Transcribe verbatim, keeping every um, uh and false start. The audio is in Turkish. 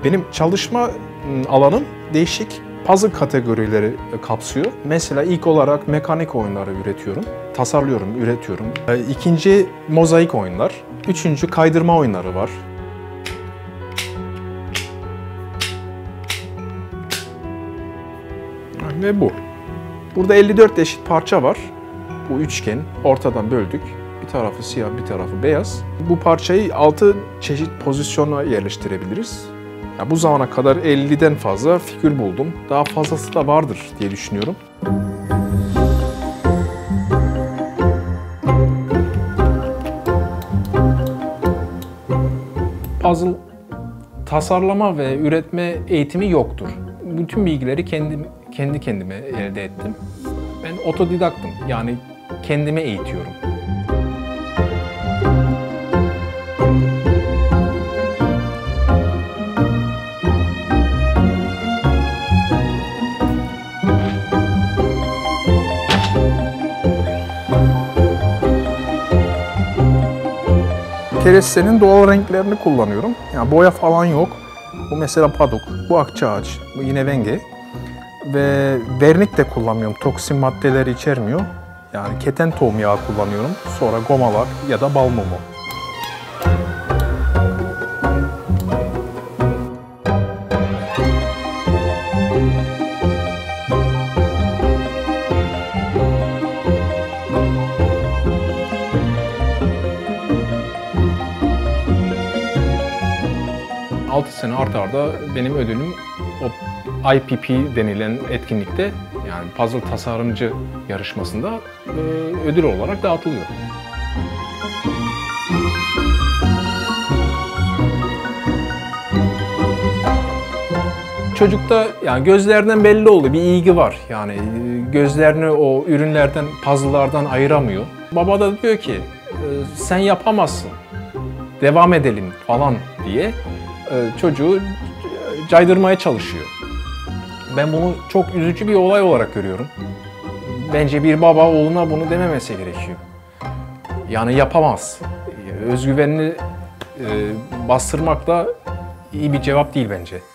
Benim çalışma alanım değişik puzzle kategorileri kapsıyor. Mesela ilk olarak mekanik oyunları üretiyorum. Tasarlıyorum, üretiyorum. İkinci mozaik oyunlar. Üçüncü kaydırma oyunları var. Ve bu. Burada elli dört eşit parça var. Bu üçgen, ortadan böldük. Bir tarafı siyah, bir tarafı beyaz. Bu parçayı altı çeşit pozisyona yerleştirebiliriz. Ya bu zamana kadar elliden fazla figür buldum. Daha fazlası da vardır diye düşünüyorum. Puzzle tasarlama ve üretme eğitimi yoktur. Bütün bilgileri kendim, kendi kendime elde ettim. Ben otodidaktım, yani kendime eğitiyorum. Kerestenin doğal renklerini kullanıyorum. Yani boya falan yok. Bu mesela padok, bu akçaağaç, bu yine venge. Ve vernik de kullanmıyorum. Toksin maddeleri içermiyor. Yani keten tohum yağı kullanıyorum. Sonra gomalar ya da bal mumu. altı sene art arda benim ödülüm o I P P denilen etkinlikte, yani puzzle tasarımcı yarışmasında e, ödül olarak dağıtılıyor. Çocukta yani gözlerden belli oldu, bir ilgi var. Yani gözlerini o ürünlerden, puzzle'lardan ayıramıyor. Baba da diyor ki sen yapamazsın, devam edelim falan diye çocuğu caydırmaya çalışıyor. Ben bunu çok üzücü bir olay olarak görüyorum. Bence bir baba oğluna bunu dememesi gerekiyor. Yani yapamaz. Özgüvenini bastırmak da iyi bir cevap değil bence.